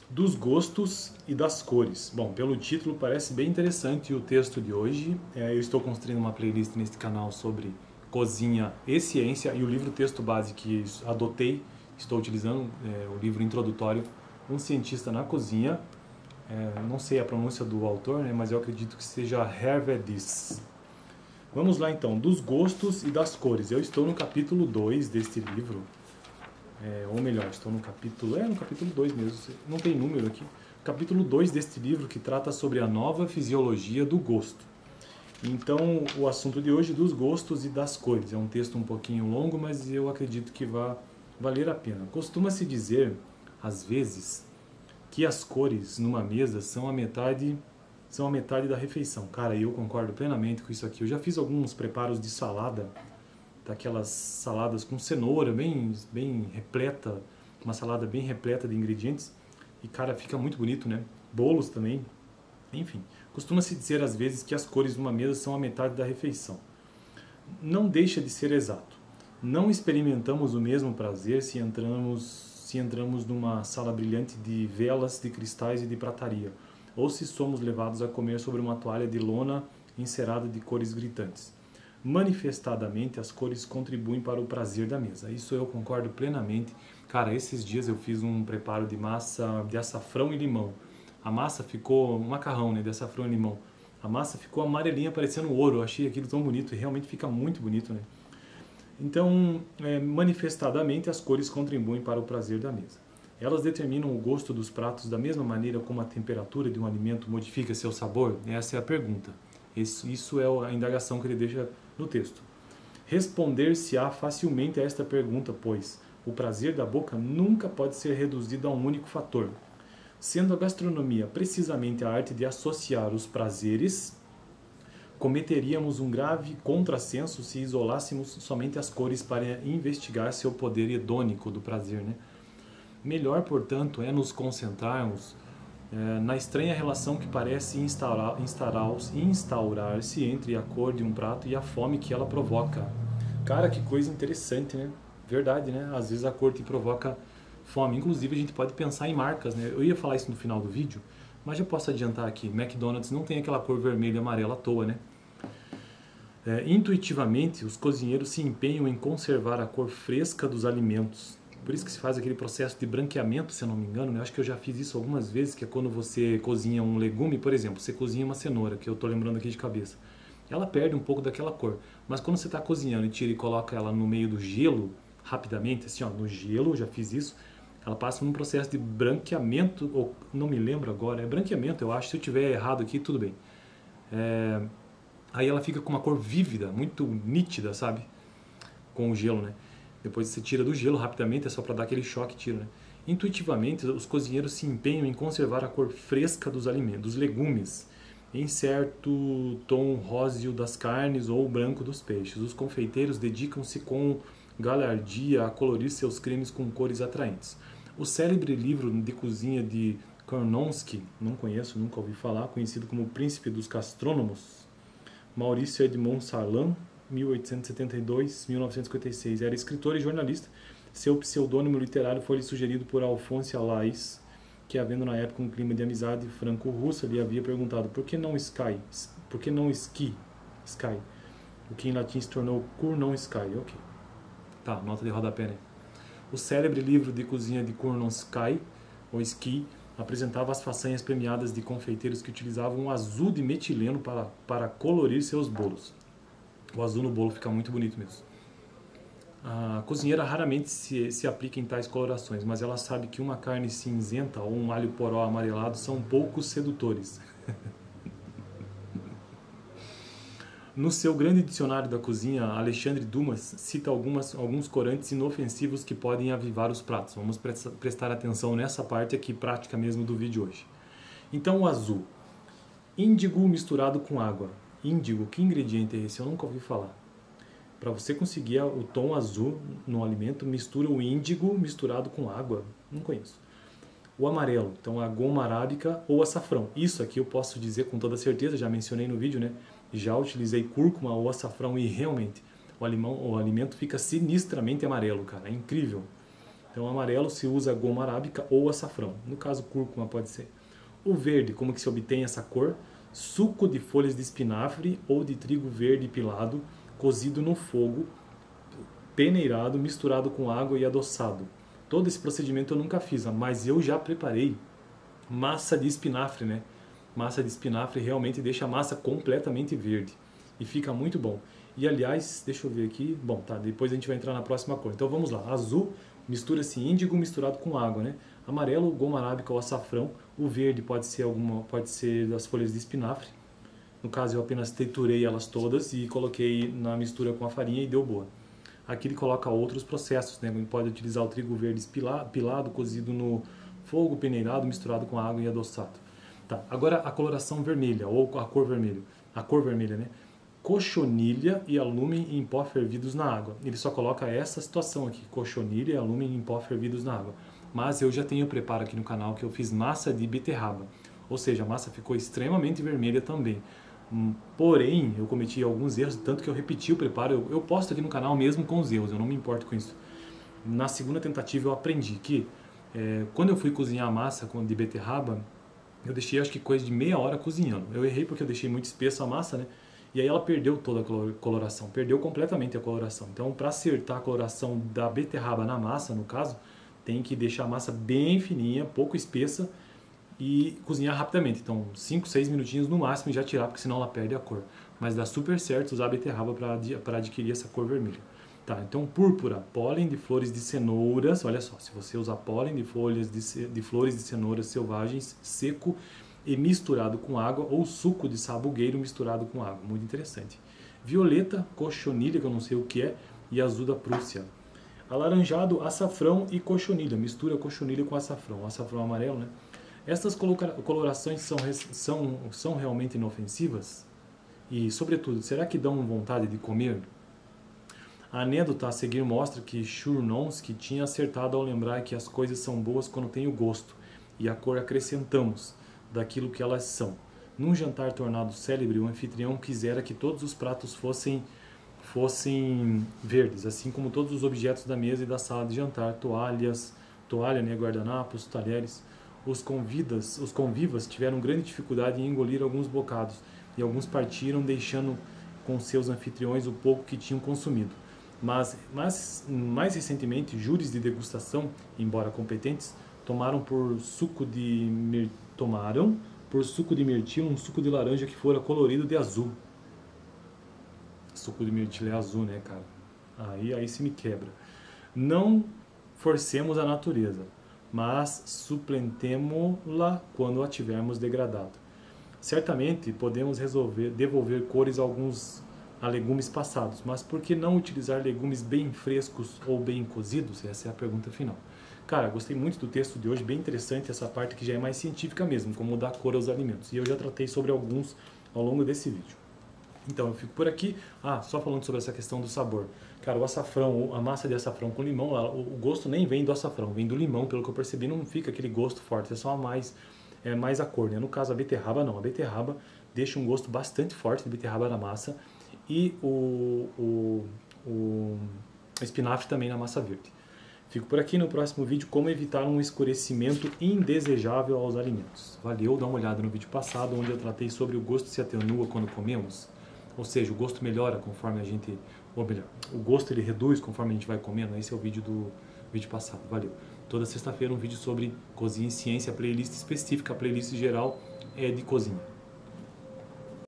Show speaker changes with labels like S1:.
S1: Dos gostos e das cores. Bom, pelo título parece bem interessante o texto de hoje. Eu estou construindo uma playlist neste canal sobre cozinha e ciência, e o livro texto base que adotei, estou utilizando, o livro introdutório, Um Cientista na Cozinha. Não sei a pronúncia do autor, né, mas eu acredito que seja Hervedis. Vamos lá então, dos gostos e das cores. Eu estou no capítulo 2 deste livro. Ou melhor, estou no capítulo 2 mesmo, não tem número aqui. Capítulo 2 deste livro, que trata sobre a nova fisiologia do gosto. Então, o assunto de hoje, dos gostos e das cores. É um texto um pouquinho longo, mas eu acredito que vai valer a pena. Costuma-se dizer, às vezes, que as cores numa mesa são a metade da refeição. Cara, eu concordo plenamente com isso aqui. Eu já fiz alguns preparos de salada, daquelas saladas com cenoura bem repleta, uma salada bem repleta de ingredientes, e cara, fica muito bonito, né? Bolos também, enfim. Costuma-se dizer às vezes que as cores de uma mesa são a metade da refeição. Não deixa de ser exato. Não experimentamos o mesmo prazer se entramos numa sala brilhante de velas, de cristais e de prataria, ou se somos levados a comer sobre uma toalha de lona encerada de cores gritantes. Manifestadamente, as cores contribuem para o prazer da mesa. Isso eu concordo plenamente. Cara, esses dias eu fiz um preparo de massa de açafrão e limão. A massa ficou um macarrão, né, de açafrão e limão. A massa ficou amarelinha, parecendo ouro. Eu achei aquilo tão bonito e realmente fica muito bonito, né? Então, manifestadamente, as cores contribuem para o prazer da mesa. Elas determinam o gosto dos pratos da mesma maneira como a temperatura de um alimento modifica seu sabor? Essa é a pergunta. Isso é a indagação que ele deixa no texto. Responder-se-á facilmente a esta pergunta, pois o prazer da boca nunca pode ser reduzido a um único fator. Sendo a gastronomia precisamente a arte de associar os prazeres, cometeríamos um grave contrassenso se isolássemos somente as cores para investigar seu poder hedônico do prazer, né? Melhor, portanto, é nos concentrarmos na estranha relação que parece instaurar-se entre a cor de um prato e a fome que ela provoca. Cara, que coisa interessante, né? Verdade, né? Às vezes a cor te provoca fome. Inclusive, a gente pode pensar em marcas, né? Eu ia falar isso no final do vídeo, mas já posso adiantar aqui. McDonald's não tem aquela cor vermelha e amarela à toa, né? Intuitivamente, os cozinheiros se empenham em conservar a cor fresca dos alimentos. Por isso que se faz aquele processo de branqueamento, se eu não me engano, né? Eu acho que eu já fiz isso algumas vezes, que é quando você cozinha um legume, por exemplo, você cozinha uma cenoura, que eu estou lembrando aqui de cabeça. Ela perde um pouco daquela cor, mas quando você está cozinhando e tira e coloca ela no meio do gelo, rapidamente, assim, ó, no gelo, eu já fiz isso, ela passa num processo de branqueamento, ou não me lembro agora, é branqueamento, eu acho, se eu tiver errado aqui, tudo bem. Aí ela fica com uma cor vívida, muito nítida, sabe? Com o gelo, né? Depois você tira do gelo rapidamente, é só para dar aquele choque e tira, né? Intuitivamente, os cozinheiros se empenham em conservar a cor fresca dos alimentos, dos legumes, em certo tom róseo das carnes ou branco dos peixes. Os confeiteiros dedicam-se com galardia a colorir seus cremes com cores atraentes. O célebre livro de cozinha de Kornonski, não conheço, nunca ouvi falar, conhecido como o Príncipe dos Gastrônomos, Maurício Edmond Sarlan, 1872-1956. Era escritor e jornalista. Seu pseudônimo literário foi-lhe sugerido por Alphonse Allais, que, havendo na época um clima de amizade franco-russa, lhe havia perguntado por que não Sky? Por que não Sky? O que em latim se tornou Kurnonsky. Ok. Tá, nota de rodapé, né? O célebre livro de cozinha de Kurnonsky, ou Sky, apresentava as façanhas premiadas de confeiteiros que utilizavam o azul de metileno para colorir seus bolos. O azul no bolo fica muito bonito mesmo. A cozinheira raramente se aplica em tais colorações, mas ela sabe que uma carne cinzenta ou um alho poró amarelado são pouco sedutores. No seu grande dicionário da cozinha, Alexandre Dumas cita alguns corantes inofensivos que podem avivar os pratos. Vamos prestar atenção nessa parte aqui prática mesmo do vídeo hoje. Então, o azul. Índigo misturado com água. Índigo, que ingrediente é esse? Eu nunca ouvi falar. Para você conseguir o tom azul no alimento, mistura o índigo misturado com água. Não conheço. O amarelo, então a goma arábica ou açafrão. Isso aqui eu posso dizer com toda certeza, já mencionei no vídeo, né? Já utilizei cúrcuma ou açafrão e realmente o alimento fica sinistramente amarelo, cara. É incrível. Então, o amarelo se usa goma arábica ou açafrão. No caso, cúrcuma pode ser. O verde, como que se obtém essa cor? Suco de folhas de espinafre ou de trigo verde pilado, cozido no fogo, peneirado, misturado com água e adoçado. Todo esse procedimento eu nunca fiz, mas eu já preparei massa de espinafre, né? Massa de espinafre realmente deixa a massa completamente verde e fica muito bom. E aliás, deixa eu ver aqui, bom, tá, depois a gente vai entrar na próxima cor. Então vamos lá, azul mistura-se índigo misturado com água, né? Amarelo, goma arábica ou açafrão. O verde pode ser das folhas de espinafre. No caso eu apenas triturei elas todas e coloquei na mistura com a farinha e deu boa. Aqui ele coloca outros processos, né? Ele pode utilizar o trigo verde pilado, cozido no fogo, peneirado, misturado com água e adoçado. Tá, agora a coloração vermelha, ou a cor vermelha, né? Cochonilha e alume em pó fervidos na água. Ele só coloca essa situação aqui, cochonilha e alume em pó fervidos na água. Mas eu já tenho preparo aqui no canal que eu fiz massa de beterraba. Ou seja, a massa ficou extremamente vermelha também. Porém, eu cometi alguns erros, tanto que eu repeti o preparo. Eu posto aqui no canal mesmo com os erros, eu não me importo com isso. Na segunda tentativa eu aprendi que quando eu fui cozinhar a massa de beterraba, eu deixei acho que coisa de meia hora cozinhando. Eu errei porque eu deixei muito espesso a massa, né? E aí ela perdeu toda a coloração, perdeu completamente a coloração. Então, para acertar a coloração da beterraba na massa, no caso, tem que deixar a massa bem fininha, pouco espessa e cozinhar rapidamente. Então, 5, 6 minutinhos no máximo e já tirar, porque senão ela perde a cor. Mas dá super certo usar a beterraba para adquirir essa cor vermelha. Tá, então, púrpura, pólen de flores de cenouras. Olha só, se você usar pólen de flores de cenouras selvagens seco e misturado com água, ou suco de sabugueiro misturado com água. Muito interessante. Violeta, cochonilha, que eu não sei o que é, e azul da Prússia. Alaranjado, açafrão e cochonilha. Mistura cochonilha com açafrão. Açafrão amarelo, né? Estas colorações são realmente inofensivas? E, sobretudo, será que dão vontade de comer? A anedota a seguir mostra que Chernowski tinha acertado ao lembrar que as coisas são boas quando tem o gosto, e a cor acrescentamos daquilo que elas são. Num jantar tornado célebre, o anfitrião quisera que todos os pratos fossem verdes, assim como todos os objetos da mesa e da sala de jantar, toalha, né, guardanapos, talheres. Os convivas tiveram grande dificuldade em engolir alguns bocados, e alguns partiram, deixando com seus anfitriões o pouco que tinham consumido. Mas mais recentemente, júris de degustação, embora competentes, tomaram por suco de mirtilo um suco de laranja que fora colorido de azul. Suco de mirtilo é azul, né, cara? Aí se me quebra. Não forcemos a natureza, mas suplentemo-la quando a tivermos degradado. Certamente podemos devolver cores a legumes passados, mas por que não utilizar legumes bem frescos ou bem cozidos? Essa é a pergunta final. Cara, gostei muito do texto de hoje, bem interessante essa parte que já é mais científica mesmo, como dar cor aos alimentos. E eu já tratei sobre alguns ao longo desse vídeo. Então eu fico por aqui. Só falando sobre essa questão do sabor. Cara, o açafrão, a massa de açafrão com limão, o gosto nem vem do açafrão, vem do limão, pelo que eu percebi, não fica aquele gosto forte, é só mais a cor, né? No caso a beterraba não, a beterraba deixa um gosto bastante forte de beterraba na massa e o espinafre também na massa verde. Fico por aqui. No próximo vídeo, como evitar um escurecimento indesejável aos alimentos. Valeu, dá uma olhada no vídeo passado, onde eu tratei sobre o gosto se atenua quando comemos. Ou seja, o gosto melhora conforme o gosto ele reduz conforme a gente vai comendo. Esse é o vídeo do vídeo passado. Valeu. Toda sexta-feira um vídeo sobre cozinha e ciência, playlist específica, a playlist geral é de cozinha.